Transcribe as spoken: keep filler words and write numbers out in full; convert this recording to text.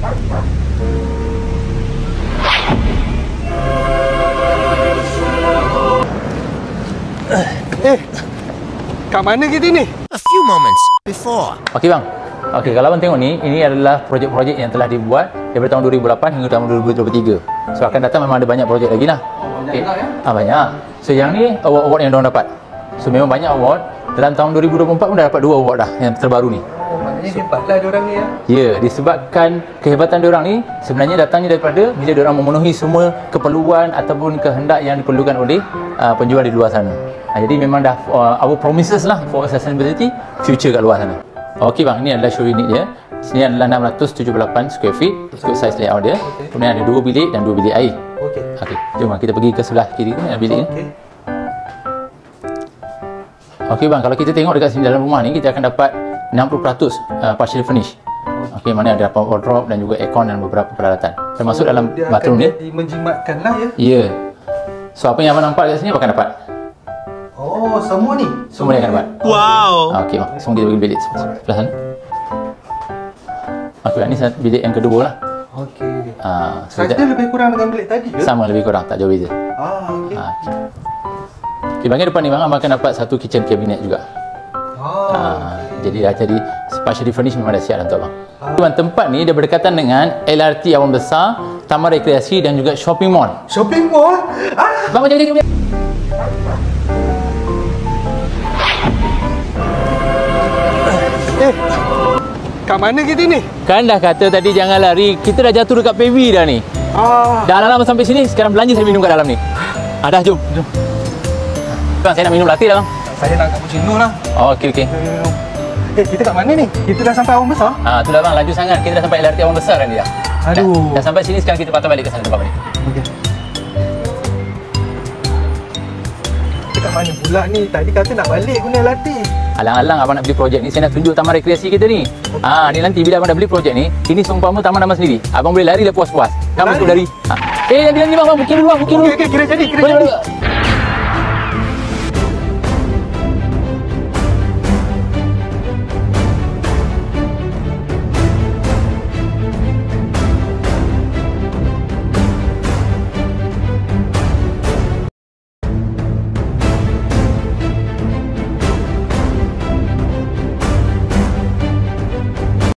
Eh, kat mana kita ni? A few moments before. Okey bang. Okey, kalau abang tengok ni, ini adalah projek-projek yang telah dibuat daripada tahun dua ribu lapan hingga tahun dua ribu dua puluh tiga. So akan datang memang ada banyak projek lagi lah. Oh, banyak okay. juga ya? Ah, banyak. So yang ni award-award yang diorang dapat. So memang banyak award. Dalam tahun dua ribu dua puluh empat pun dah dapat dua award dah yang terbaru ni. Oh, maknanya hebatlah diorang ni ya. Ya, yeah, disebabkan kehebatan diorang ni sebenarnya datangnya daripada bila diorang memenuhi semua keperluan ataupun kehendak yang diperlukan oleh uh, penjual di luar sana. Ha, jadi memang dah uh, our promises lah for sustainability future kat luar sana. Okey bang, ini adalah show unit dia. Sini adalah enam ratus tujuh puluh lapan square feet ikut size layout dia. Okay. Kemudian ada dua bilik dan dua bilik air. Okey. Okey, jom kita pergi ke sebelah kiri ni bilik ni. Okey. Okey bang, kalau kita tengok dekat sini dalam rumah ni kita akan dapat enam puluh peratus uh, partially furnished. Okey, mana ada wardrobe dan juga aircon dan beberapa peralatan. Termasuk so, dalam bathroom ni. Dia menjimatkan lah ya. Ya. Yeah. So apa yang abang nampak kat sini abang akan dapat. Oh, semua ni? Semua ni akan dapat. Wow. Okey bang, semua kita pergi bilik sebelah sana. Okey, ni bilik yang kedua lah. Okey. Ah, so Saja lebih kurang dengan bilik tadi ke? Sama, lebih kurang, tak jauh beza. Ah, okey. Ah, okay. Okey, bahagian depan ni bang, abang akan dapat satu kitchen cabinet juga. Oh, ah, okay. Jadi dah jadi partially furnished memang dah siap dah untuk abang. Ah. Tempat ni dia berdekatan dengan L R T Awang Besar, Taman Rekreasi dan juga shopping mall. Shopping mall? Ah. Bang, macam ni. Eh, kat mana kita ni? Kan dah kata tadi jangan lari. Kita dah jatuh dekat pavey dah ni. Ah. Dah lama sampai sini. Sekarang belanja saya minum kat dalam ni. Ah, dah, jom. Jom. Bang, saya nak minum latte dah bang. Saya nak cappuccino lah. Oh, okey, okey. Eh, kita kat mana ni? Kita dah sampai Awang Besar? Ah, tu dah bang, laju sangat. Kita dah sampai L R T Awang Besar kan dia. Aduh. Dah, dah sampai sini, sekarang kita patah balik ke sana tempat balik. Okey. Kita kat mana pula ni? Tadi kata nak balik guna L R T. Alang-alang abang nak beli projek ni, saya nak tunjuk taman rekreasi kita ni. Ah, ni nanti bila abang dah beli projek ni, ini seumpama taman abang sendiri. Abang boleh lari lah puas-puas. Kamu suruh lari. Ha. Eh, nanti nanti bang, bang, booking dulu bang, booking dulu. Okey, okey, kira jadi, kira boleh, jadi. boleh.